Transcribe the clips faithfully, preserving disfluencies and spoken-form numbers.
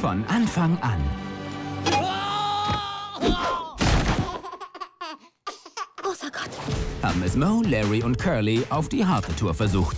von Anfang an. Großer Gott. Haben es Moe, Larry und Curly auf die harte Tour versucht.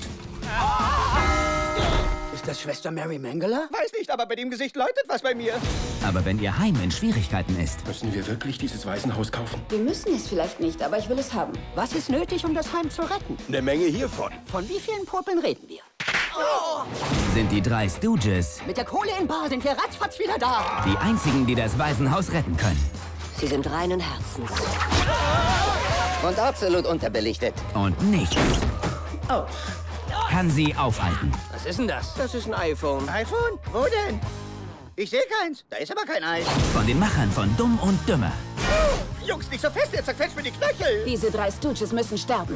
Ist das Schwester Mary Mangler? Weiß nicht, aber bei dem Gesicht läutet was bei mir. Aber wenn ihr Heim in Schwierigkeiten ist, Müssen wir wirklich dieses Waisenhaus kaufen? Wir müssen es vielleicht nicht, aber ich will es haben. Was ist nötig, um das Heim zu retten? Eine Menge hiervon. Von wie vielen Popeln reden wir? sind die drei Stooges Mit der Kohle in Bar sind wir ratzfatz wieder da. die einzigen, die das Waisenhaus retten können. Sie sind reinen Herzens. Und absolut unterbelichtet. Und nichts Oh, kann sie aufhalten. was ist denn das? Das ist ein iPhone. iPhone? Wo denn? Ich sehe keins. Da ist aber kein Eis. Von den Machern von Dumm und Dümmer. Jungs, nicht so fest, jetzt zerquetscht mir die Knöchel. Diese drei Stooges müssen sterben.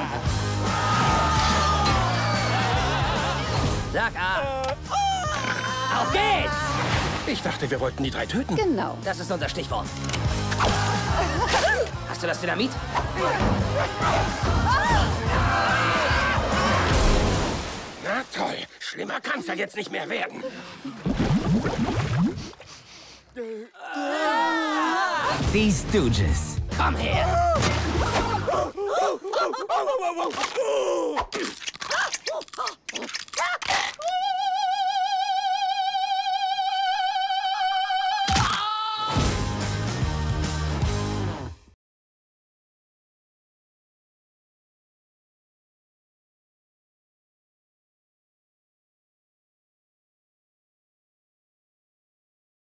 Sag A. Auf geht's! Ich dachte, wir wollten die drei töten. Genau. Das ist unser Stichwort. Hast du das Dynamit? Na toll, schlimmer kann's ja jetzt nicht mehr werden. Die Stooges. Komm her!